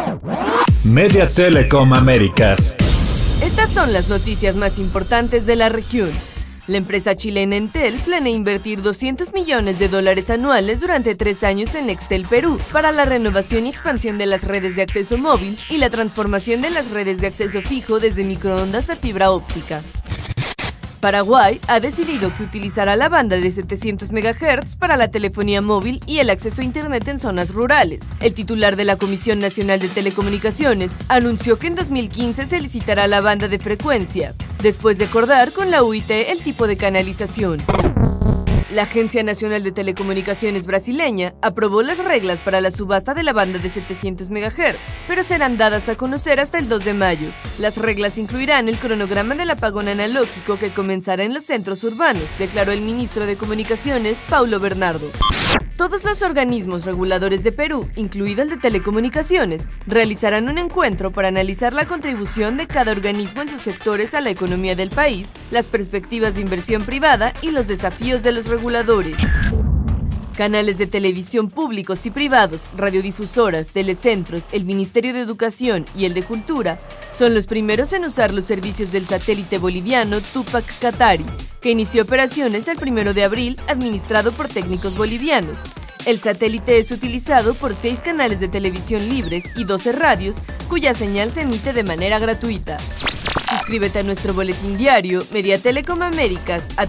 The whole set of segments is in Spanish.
Media Telecom Américas. Estas son las noticias más importantes de la región. La empresa chilena Entel planea invertir $200 millones anuales durante 3 años en Nextel Perú para la renovación y expansión de las redes de acceso móvil y la transformación de las redes de acceso fijo desde microondas a fibra óptica. Paraguay ha decidido que utilizará la banda de 700 MHz para la telefonía móvil y el acceso a Internet en zonas rurales. El titular de la Comisión Nacional de Telecomunicaciones anunció que en 2015 se licitará la banda de frecuencia, después de acordar con la UIT el tipo de canalización. La Agencia Nacional de Telecomunicaciones brasileña aprobó las reglas para la subasta de la banda de 700 MHz, pero serán dadas a conocer hasta el 2 de mayo. Las reglas incluirán el cronograma del apagón analógico que comenzará en los centros urbanos, declaró el ministro de Comunicaciones, Paulo Bernardo. Todos los organismos reguladores de Perú, incluido el de telecomunicaciones, realizarán un encuentro para analizar la contribución de cada organismo en sus sectores a la economía del país, las perspectivas de inversión privada y los desafíos de los reguladores. Canales de televisión públicos y privados, radiodifusoras, telecentros, el Ministerio de Educación y el de Cultura son los primeros en usar los servicios del satélite boliviano Tupac Katari, que inició operaciones el 1 de abril, administrado por técnicos bolivianos. El satélite es utilizado por 6 canales de televisión libres y 12 radios, cuya señal se emite de manera gratuita. Suscríbete a nuestro boletín diario Media Telecom Américas a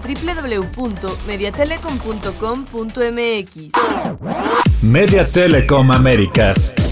www.mediatelecom.com.mx. Media Telecom Américas.